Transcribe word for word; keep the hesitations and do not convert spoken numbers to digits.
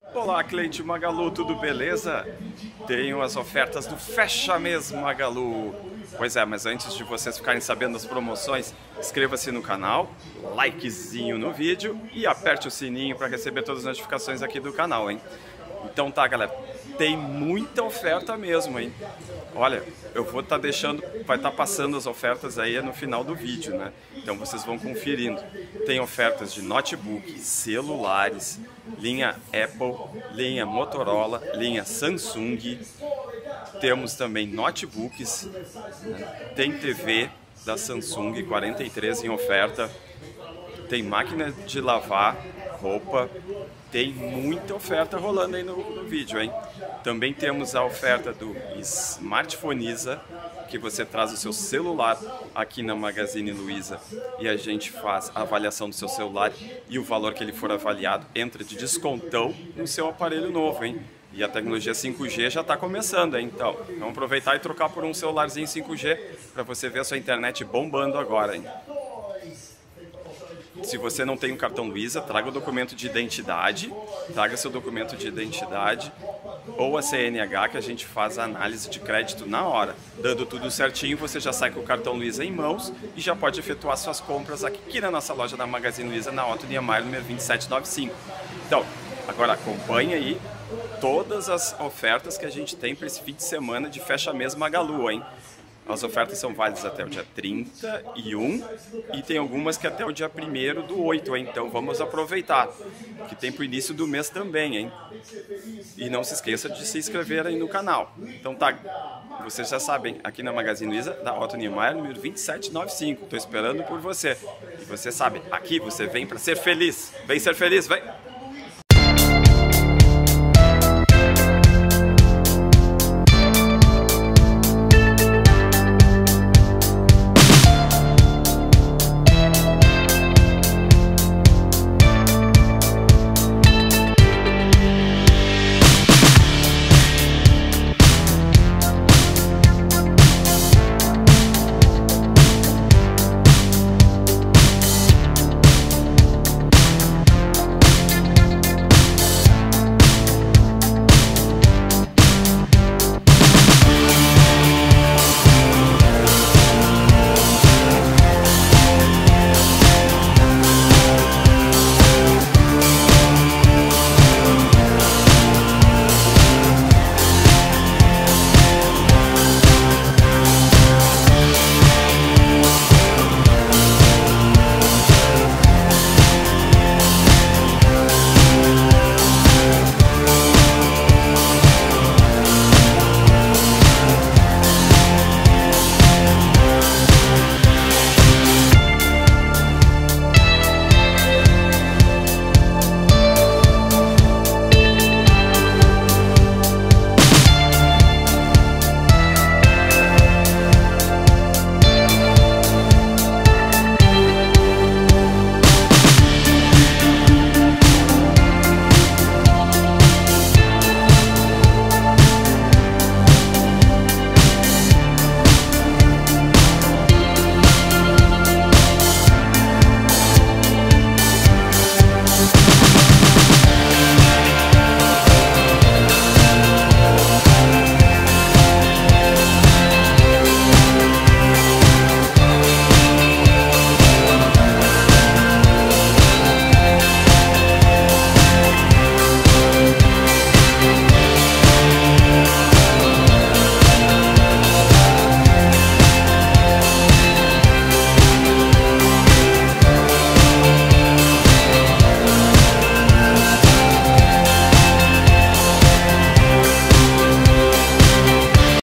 Olá, cliente Magalu, tudo beleza? Tenho as ofertas do Fecha Mês Magalu. Pois é, mas antes de vocês ficarem sabendo das promoções, inscreva-se no canal, likezinho no vídeo e aperte o sininho para receber todas as notificações aqui do canal, hein? Então tá, galera, tem muita oferta mesmo, hein? Olha, eu vou estar tá deixando, vai estar tá passando as ofertas aí no final do vídeo, né? Então vocês vão conferindo. Tem ofertas de notebook, celulares, linha Apple, linha Motorola, linha Samsung. Temos também notebooks, né? Tem T V da Samsung quarenta e três em oferta. Tem máquina de lavar roupa. Tem muita oferta rolando aí no, no vídeo, hein? Também temos a oferta do Smartphoneiza, que você traz o seu celular aqui na Magazine Luiza e a gente faz a avaliação do seu celular e o valor que ele for avaliado entra de descontão no seu aparelho novo, hein? E a tecnologia cinco G já está começando, hein? Então, vamos aproveitar e trocar por um celularzinho cinco G para você ver a sua internet bombando agora, hein? Se você não tem um cartão Luiza, traga o documento de identidade, traga seu documento de identidade ou a C N H, que a gente faz a análise de crédito na hora. Dando tudo certinho, você já sai com o cartão Luiza em mãos e já pode efetuar suas compras aqui na nossa loja da Magazine Luiza, na Otto Niemeyer, número vinte e sete noventa e cinco. Então, agora acompanhe aí todas as ofertas que a gente tem para esse fim de semana de Fecha Mês Magalu, hein? As ofertas são válidas até o dia trinta e um e tem algumas que até o dia primeiro do oito, hein? Então vamos aproveitar, que tem para o início do mês também, hein? E não se esqueça de se inscrever aí no canal. Então tá, vocês já sabem, aqui na Magazine Luiza, da Otto Niemeyer, número vinte e sete noventa e cinco. Estou esperando por você. E você sabe, aqui você vem para ser feliz. Vem ser feliz, vem!